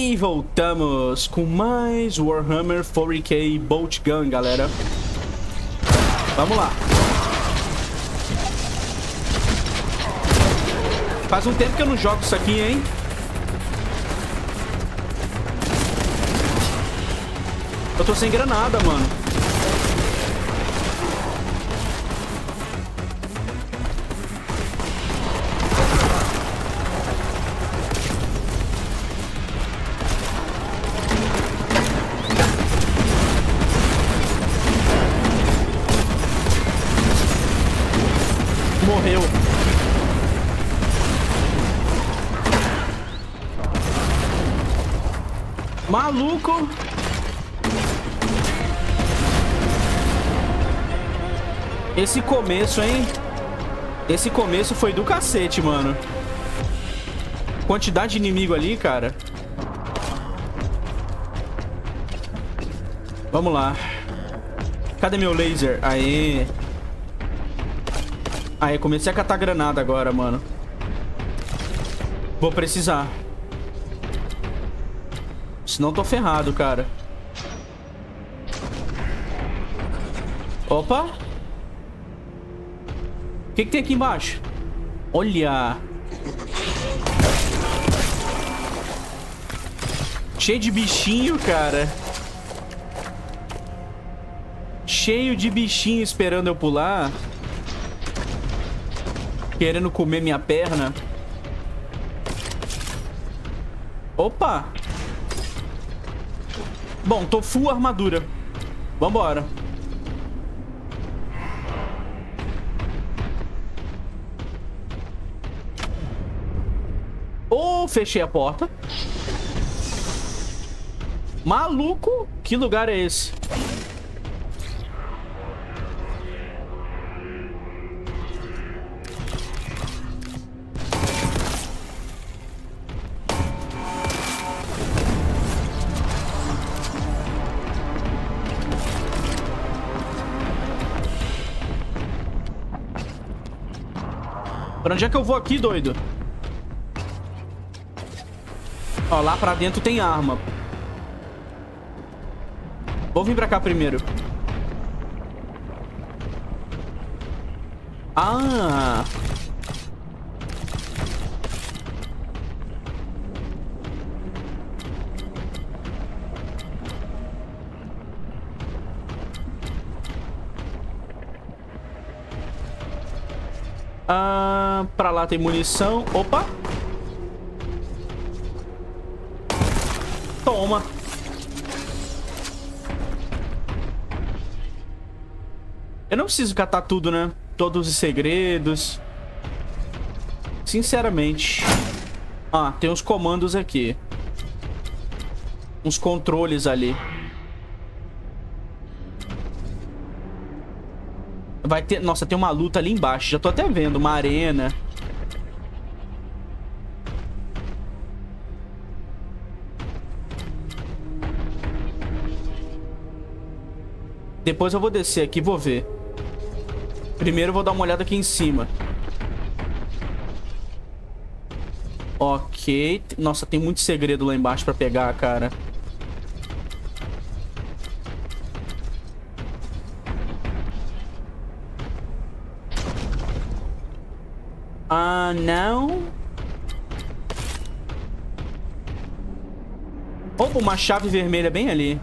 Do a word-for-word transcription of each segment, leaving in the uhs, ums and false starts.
E voltamos com mais Warhammer quarenta K Bolt Gun, galera. Vamos lá. Faz um tempo que eu não jogo isso aqui, hein? Eu tô sem granada, mano. Morreu. Maluco. Esse começo, hein? Esse começo foi do cacete, mano. Quantidade de inimigo ali, cara. Vamos lá. Cadê meu laser? Aê. Aí, comecei a catar granada agora, mano. Vou precisar. Senão tô ferrado, cara. Opa. O que que tem aqui embaixo? Olha. Cheio de bichinho, cara. Cheio de bichinho esperando eu pular. Querendo comer minha perna. Opa. Bom, tô full armadura. Vambora. Oh, fechei a porta. Maluco, que lugar é esse? Pra onde é que eu vou aqui, doido? Ó, lá pra dentro tem arma. Vou vir pra cá primeiro. Ah! Ah, pra lá tem munição. Opa! Toma! Eu não preciso catar tudo, né? Todos os segredos. Sinceramente. Ah, tem uns comandos aqui. Uns controles ali. Vai ter... Nossa, tem uma luta ali embaixo. Já tô até vendo. Uma arena. Depois eu vou descer aqui e vou ver. Primeiro eu vou dar uma olhada aqui em cima. Ok. Nossa, tem muito segredo lá embaixo pra pegar, cara. Ah, não. Opa, uma chave vermelha bem ali.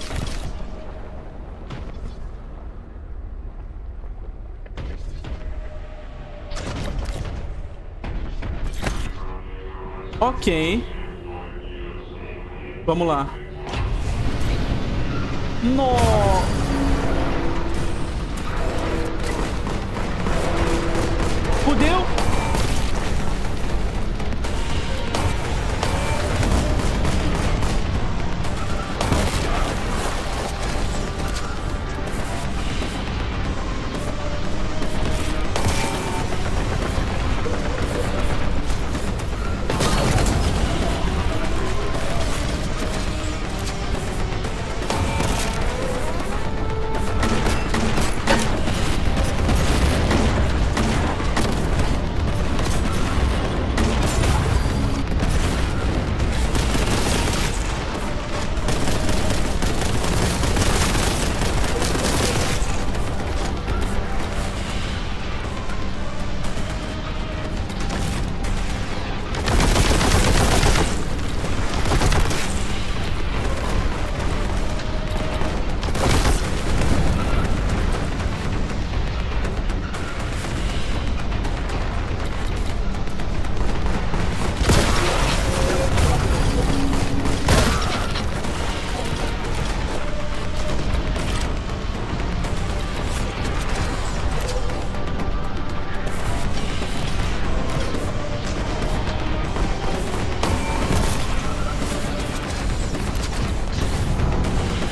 Ok. Vamos lá. Nossa. Fudeu.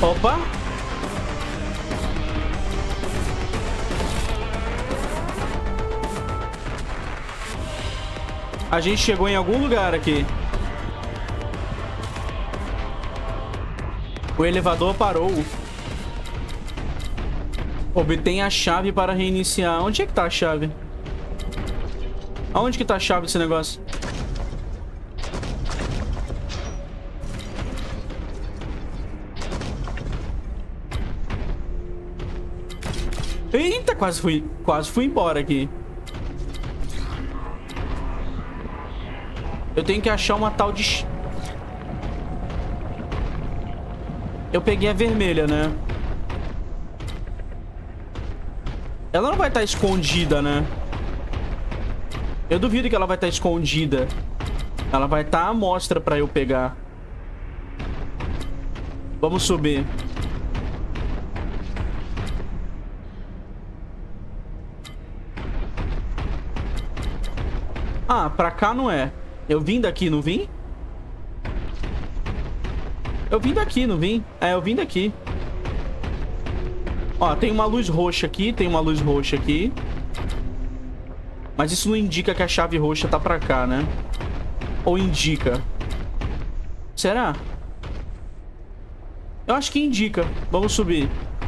Opa! A gente chegou em algum lugar aqui. O elevador parou. Obtém a chave para reiniciar. Onde é que tá a chave? Aonde que tá a chave desse negócio? Eita, quase fui, quase fui embora aqui. Eu tenho que achar uma tal de... Eu peguei a vermelha, né? Ela não vai estar escondida, né? Eu duvido que ela vai estar escondida. Ela vai estar à mostra pra eu pegar. Vamos subir. Ah, pra cá não é. Eu vim daqui, não vim? Eu vim daqui, não vim? É, eu vim daqui. Ó, tem uma luz roxa aqui, tem uma luz roxa aqui. Mas isso não indica que a chave roxa tá pra cá, né? Ou indica? Será? Eu acho que indica. Vamos subir.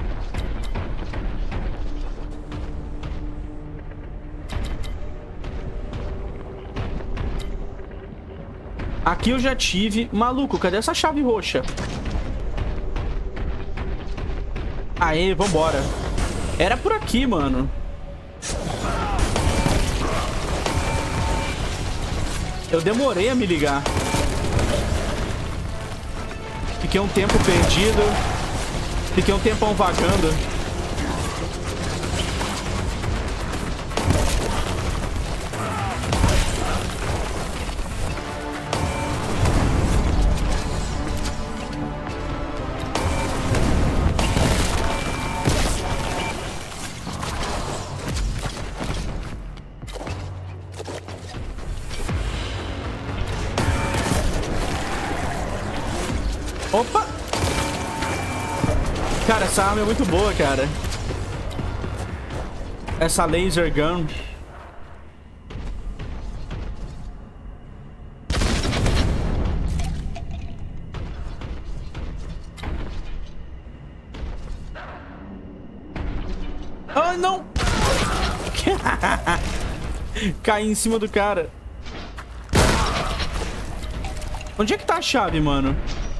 Aqui eu já tive... Maluco, cadê essa chave roxa? Aê, vambora. Era por aqui, mano. Eu demorei a me ligar. Fiquei um tempo perdido. Fiquei um tempão vagando. Opa! Cara, essa arma é muito boa, cara. Essa laser gun. Ah, não! Caí em cima do cara. Onde é que tá a chave, mano?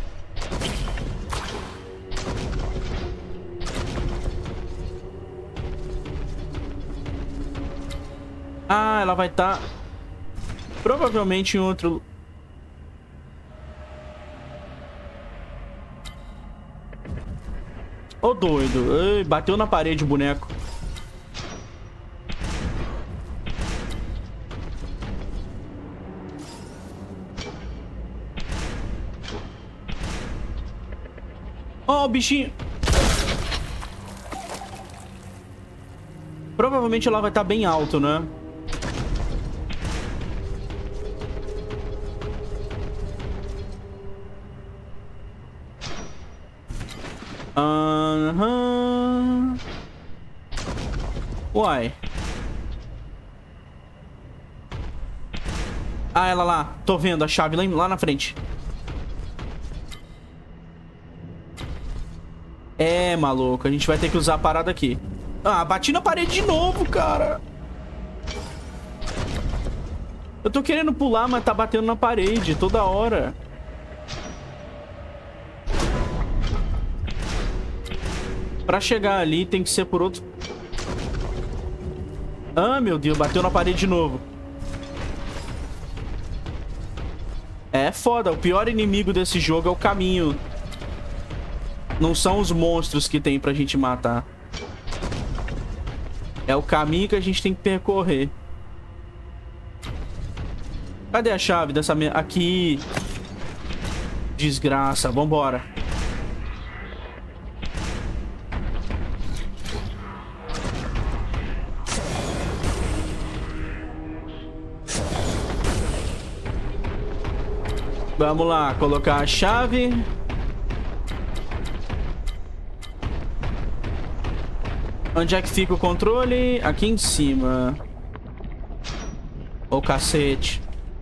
Ah, ela vai estar... Tá... provavelmente em outro... Ô, oh, doido. Ei, bateu na parede o boneco. Ó, oh, o bichinho. Provavelmente ela vai estar bem alto, né? Aham. Uai. Ah, ela lá. Tô vendo a chave lá, lá na frente. É, maluco. A gente vai ter que usar a parada aqui. Ah, bati na parede de novo, cara. Eu tô querendo pular, mas tá batendo na parede toda hora. Pra chegar ali tem que ser por outro... Ah, meu Deus, bateu na parede de novo. É foda, o pior inimigo desse jogo é o caminho. Não são os monstros que tem pra gente matar. É o caminho que a gente tem que percorrer. Cadê a chave dessa... Me... Aqui. Desgraça, vambora. Vamos lá, colocar a chave. Onde é que fica o controle? Aqui em cima. Ô, cacete.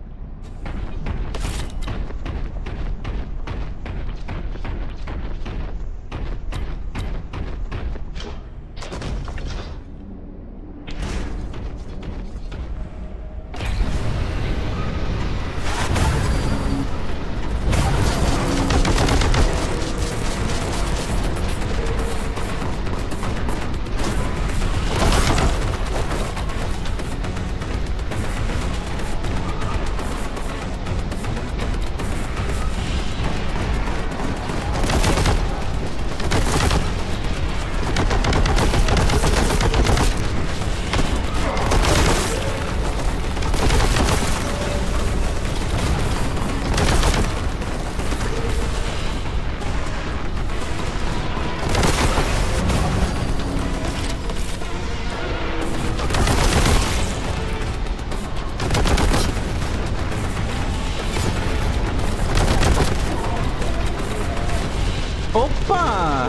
Opa!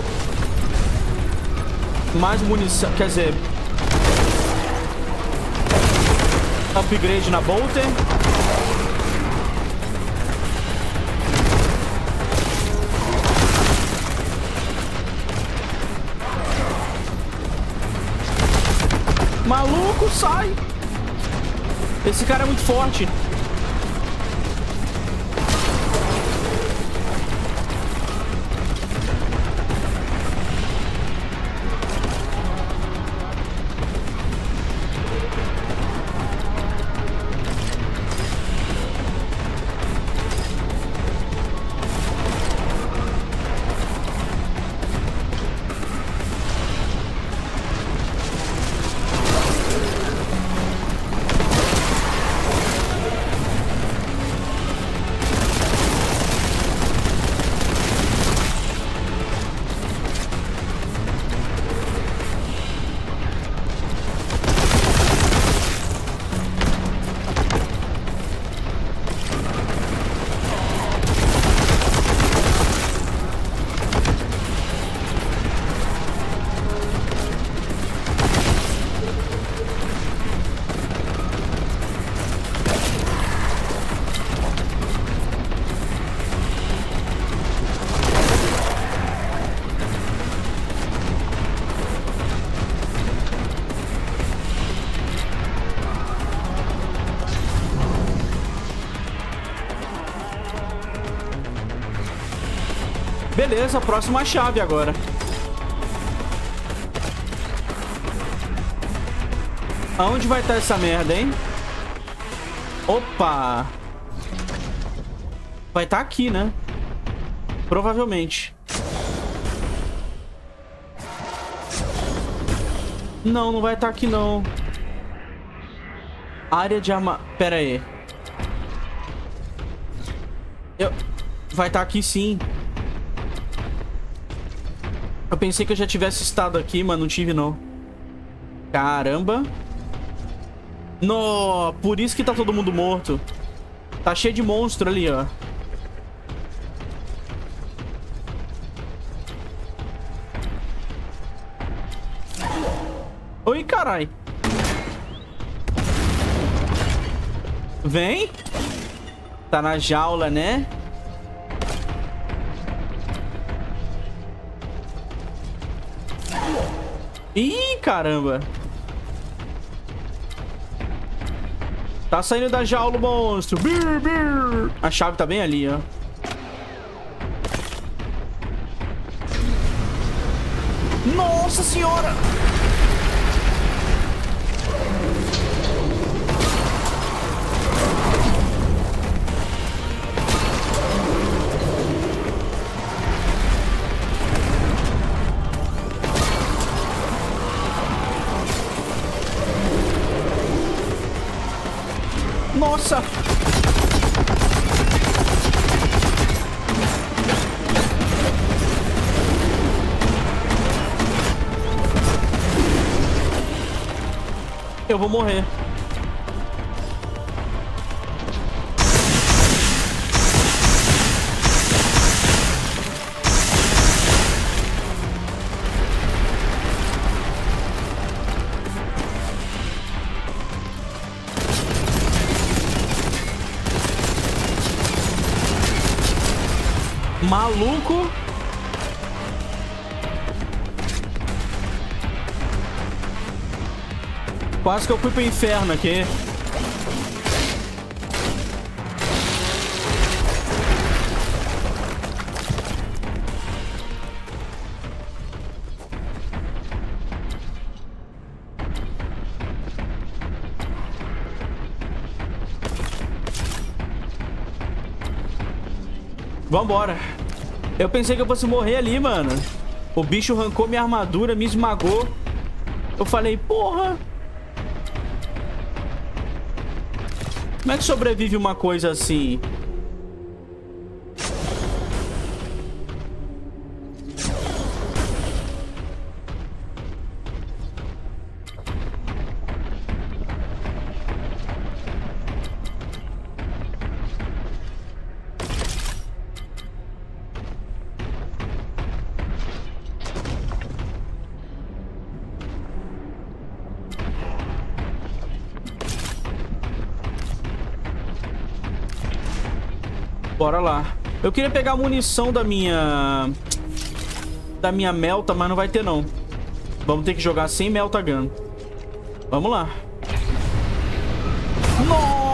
Mais munição, quer dizer... Upgrade na Bolter. Maluco, sai! Esse cara é muito forte. Beleza, próxima chave agora. Aonde vai estar essa merda, hein? Opa! Vai estar aqui, né? Provavelmente. Não, não vai estar aqui, não. Área de arma... Pera aí. Eu... Vai estar aqui, sim. Eu pensei que eu já tivesse estado aqui, mas não tive, não. Caramba. No, por isso que tá todo mundo morto. Tá cheio de monstro ali, ó. Oi, carai. Vem. Tá na jaula, né? Ih, caramba. Tá saindo da jaula o monstro. Bir, bir. A chave tá bem ali, ó. Nossa senhora! Nossa! Eu vou morrer. Maluco. Quase que eu fui pro inferno aqui. Vambora. Eu pensei que eu fosse morrer ali, mano. O bicho arrancou minha armadura, me esmagou. Eu falei, porra. Como é que sobrevive uma coisa assim? Bora lá. Eu queria pegar a munição da minha... Da minha Melta, mas não vai ter, não. Vamos ter que jogar sem Melta Gun. Vamos lá. Nossa!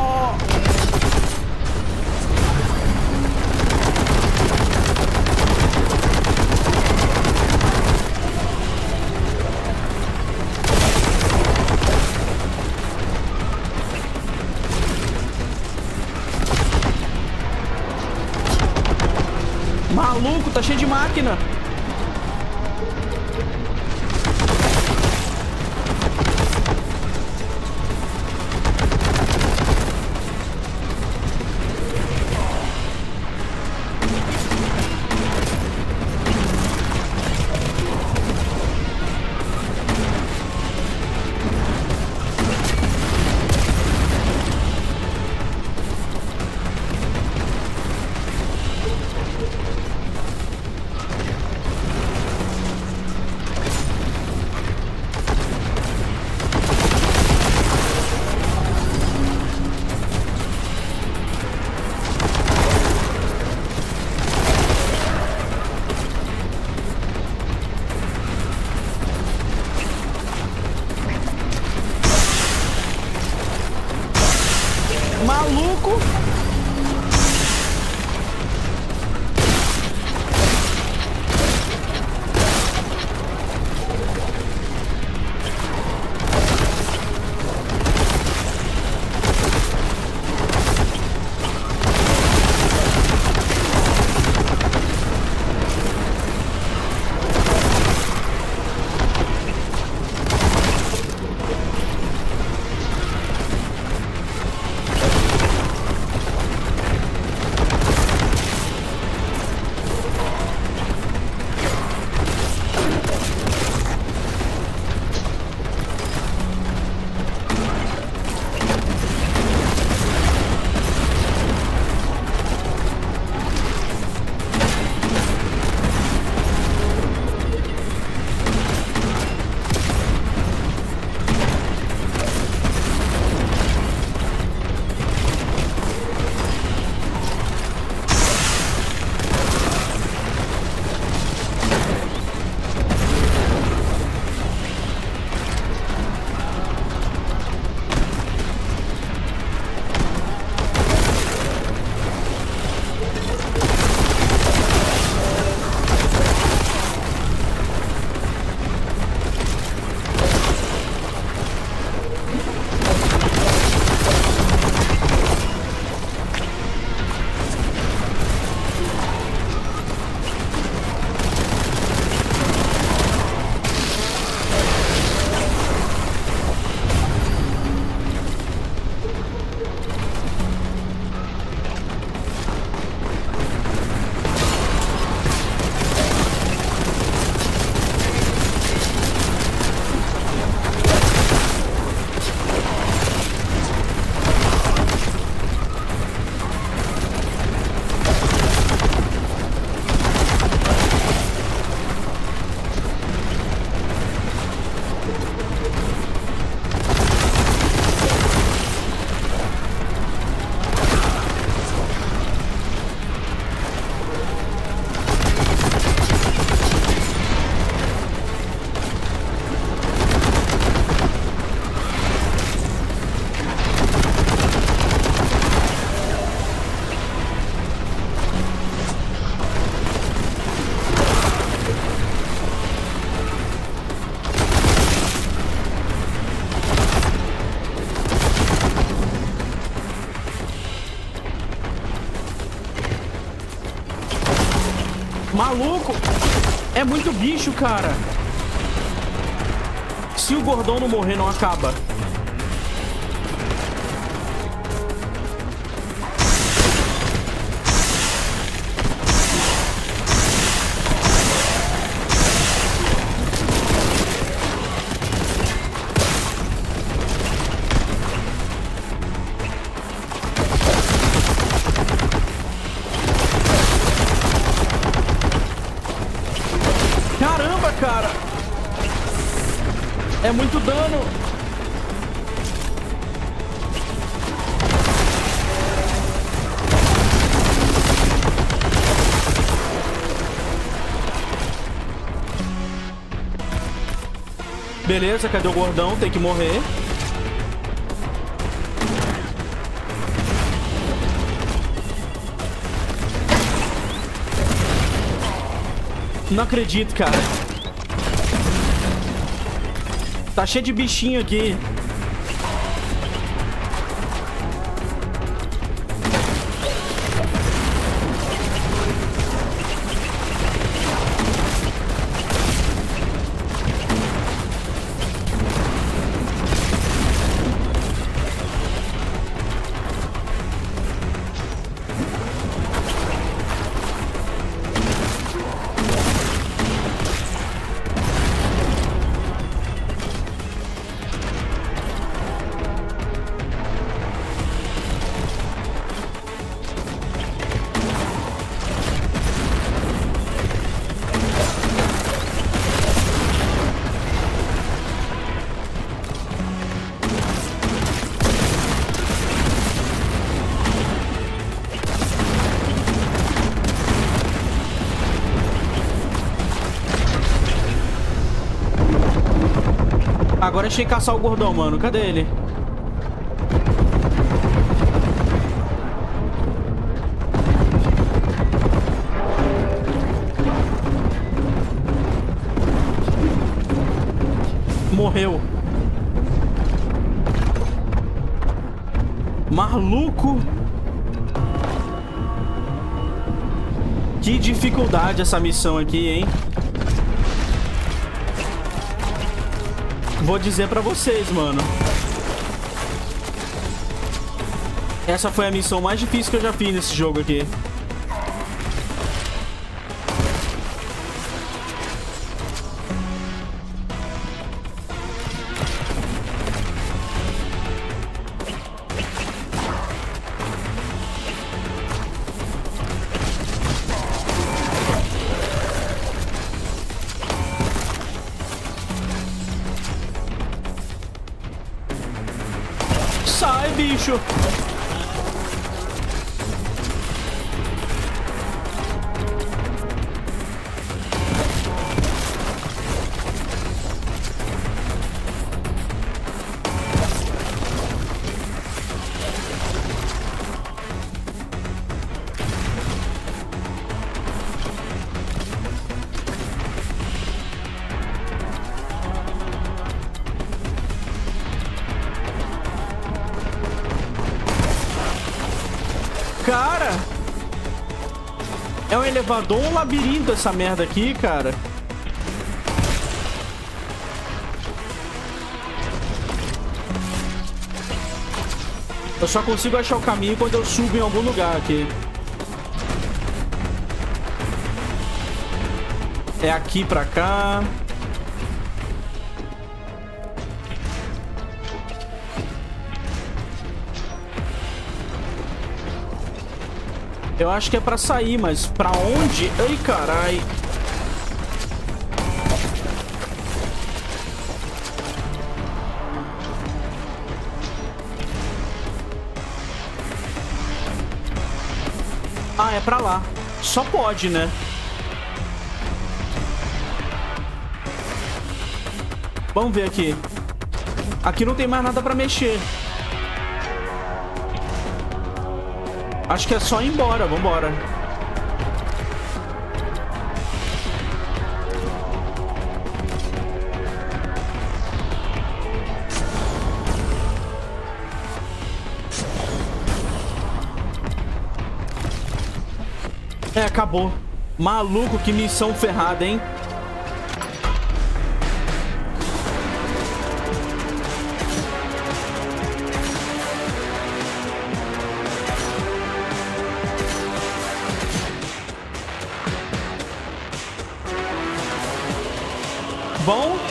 Maluco, tá cheio de máquina. Maluco! É muito bicho, cara. Se o gordão não morrer, não acaba. Caramba, cara! É muito dano! Beleza, cadê o gordão? Tem que morrer. Não acredito, cara. Tá cheio de bichinho aqui. Agora achei caçar o gordão, mano. Cadê ele? Morreu. Maluco. Que dificuldade essa missão aqui, hein? Vou dizer pra vocês, mano. Essa foi a missão mais difícil que eu já fiz nesse jogo aqui. Sai, bicho! Cara, é um elevador ou um labirinto essa merda aqui, cara? Eu só consigo achar o caminho quando eu subo em algum lugar aqui. É aqui pra cá. Eu acho que é pra sair, mas pra onde? Ai, carai. Ah, é pra lá. Só pode, né? Vamos ver aqui. Aqui não tem mais nada pra mexer. Acho que é só ir embora. Vambora. É, acabou. Maluco, que missão ferrada, hein? Bom,